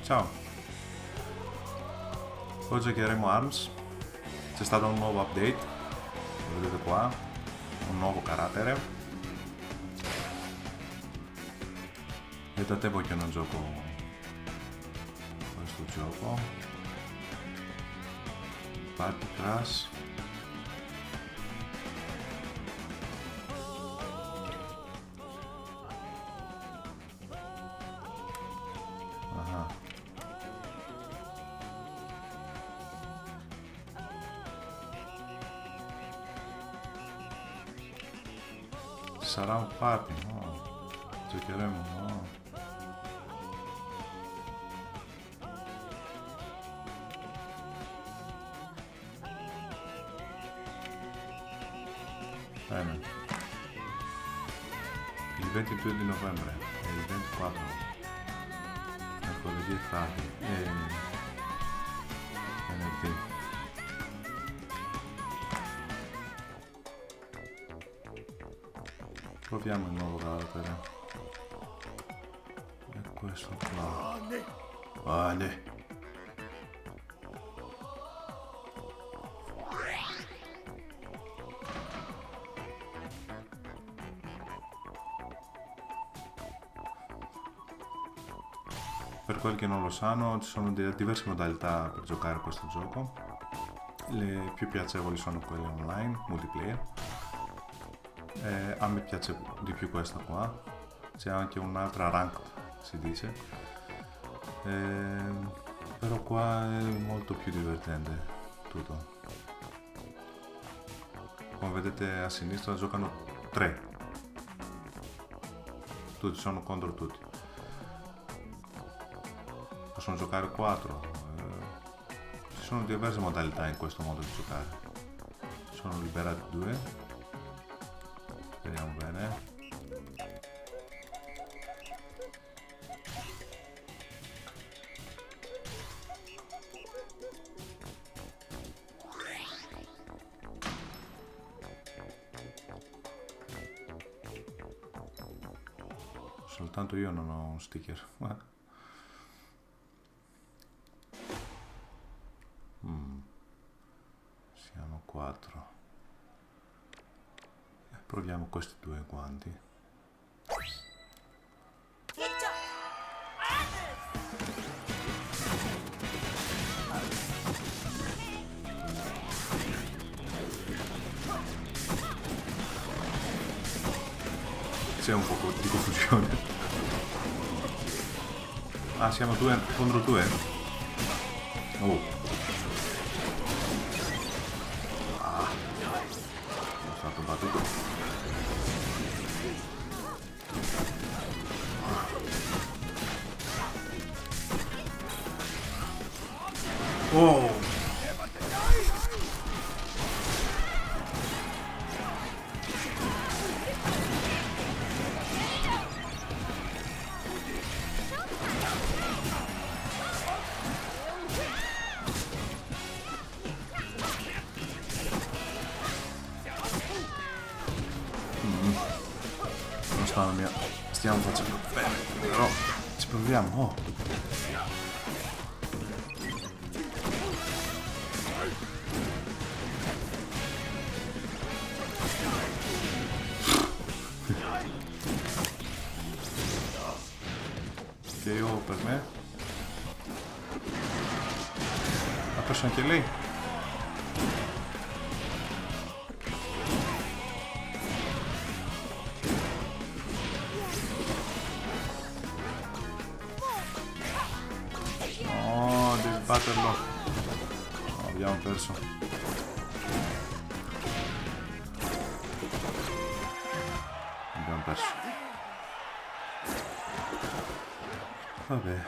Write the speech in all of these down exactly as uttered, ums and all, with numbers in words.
Ciao. Oggi giocheremo ARMS. C'è stato un nuovo update, lo vedete qua, un nuovo carattere. E da tempo che non gioco questo gioco. Party Crash. Ah. Sarà un party, no? Giocheremo, no? Bene. Il ventidue di novembre e il ventiquattro, mercoledì e tardi e venerdì. Proviamo il nuovo carattere. E questo qua. Vale. Per quelli che non lo sanno, ci sono diverse modalità per giocare a questo gioco. Le più piacevoli sono quelle online, multiplayer. Eh, a me piace di più questa qua. C'è anche un'altra ranked, si dice. Eh, però qua è molto più divertente tutto. Come vedete a sinistra giocano tre. Tutti sono contro tutti. Possono giocare quattro. Eh, ci sono diverse modalità in questo modo di giocare. Sono liberati due. Vediamo bene. Soltanto io non ho un sticker. mm. Siamo quattro. E proviamo questi due guanti. C'è un po' di confusione. Ah, siamo due contro due? Oh. Ah. Sono stato battuto. Oh. Mia. Stiamo facendo bene, però ci proviamo. Oh. Che io per me ha perso anche lei. Batterlo. No, abbiamo perso. Abbiamo perso. Vabbè.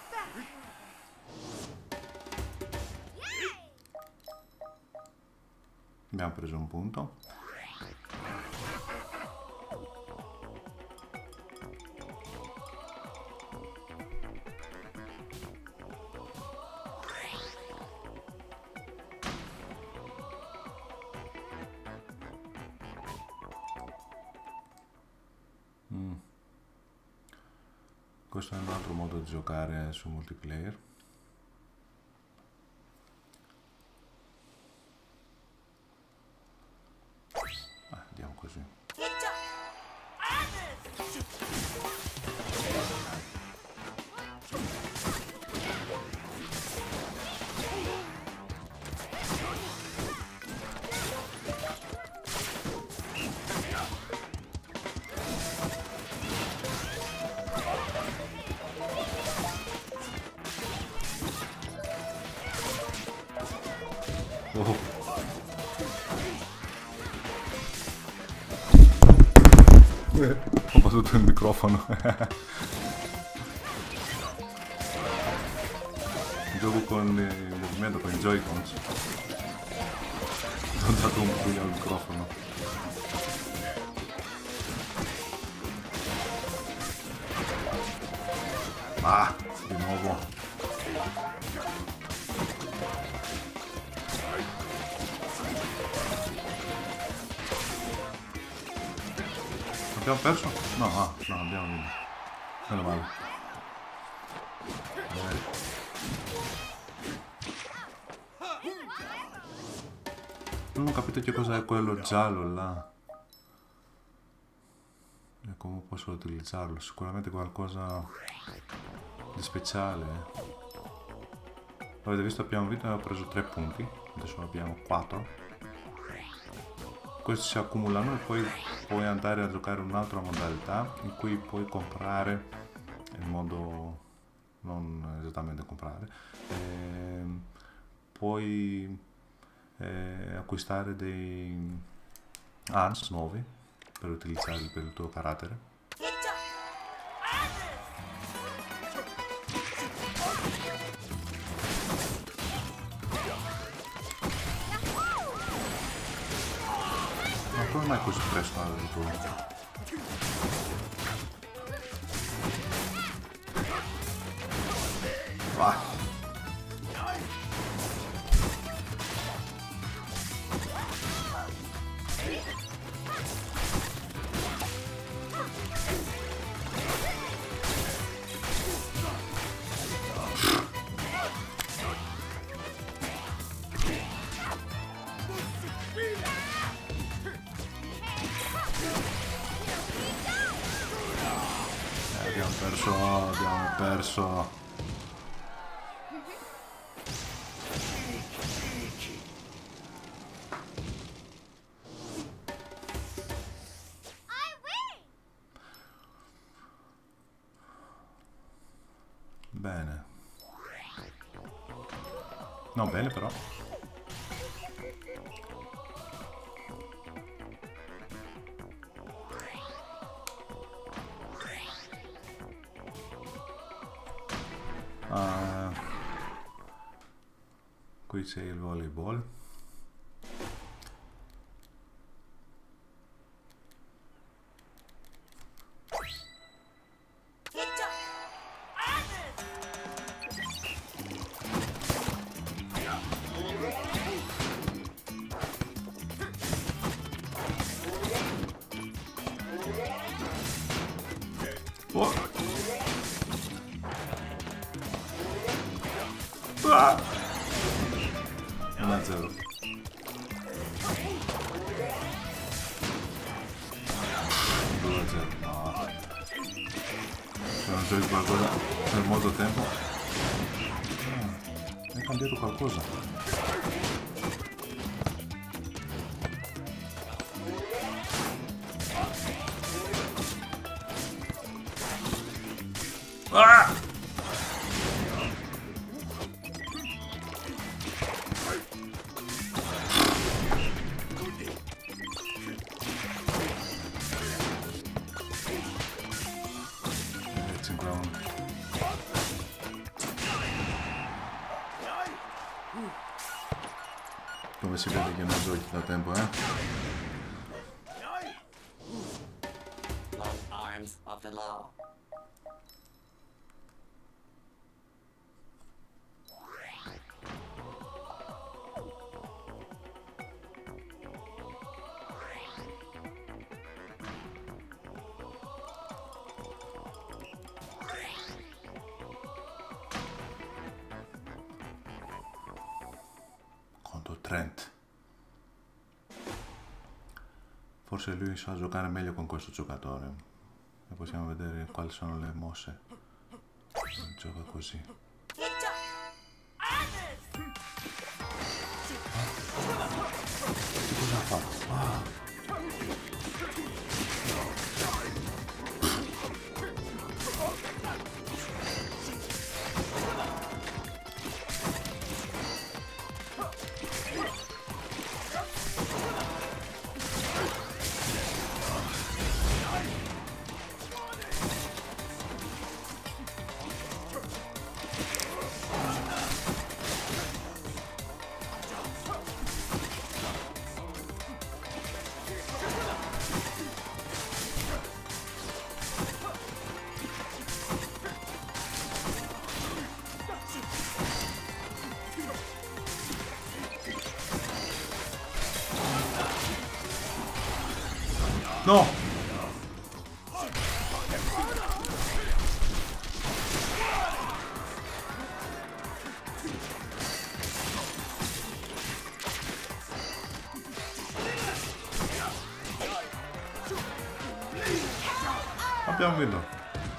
Abbiamo preso un punto. questo è un altro modo di giocare su multiplayer. Ah, andiamo così. Oh. Ho battuto il microfono. Gioco con il movimento, con i Joy-Cons. Ho dato un pugno al microfono. Ah, di nuovo. Abbiamo perso? No, ah, no, abbiamo vinto. Meno male. Eh. Non ho capito che cos'è quello giallo là. E come posso utilizzarlo? Sicuramente qualcosa di speciale. Avete visto, abbiamo vinto e abbiamo preso tre punti. Adesso abbiamo quattro. Questi si accumulano e poi puoi andare a giocare un'altra modalità in cui puoi comprare in modo non esattamente comprare, eh, puoi eh, acquistare dei Hans nuovi per utilizzarli per il tuo carattere. Come mai così presto al ritorno? Va! Abbiamo perso, abbiamo perso. Bene. No, bene però. Uh, qui c'è il volleyball. Oh. Ah! uno a zero. due a zero. No. Se non giochi qualcosa nel modo tempo. Ah, hai cambiato qualcosa. Ah! Come si vede che non giochi da tempo, eh? Long arms of the law. Trent. Forse lui sa giocare meglio con questo giocatore. E possiamo vedere quali sono le mosse. Gioca così. Cosa fa? Ah. No! Abbiamo vinto.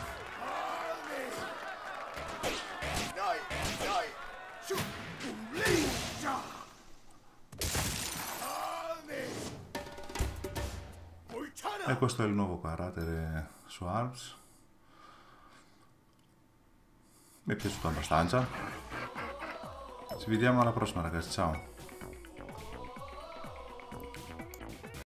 E questo è il nuovo carattere su Arms. Mi è piaciuto abbastanza. Ci vediamo alla prossima, ragazzi, ciao.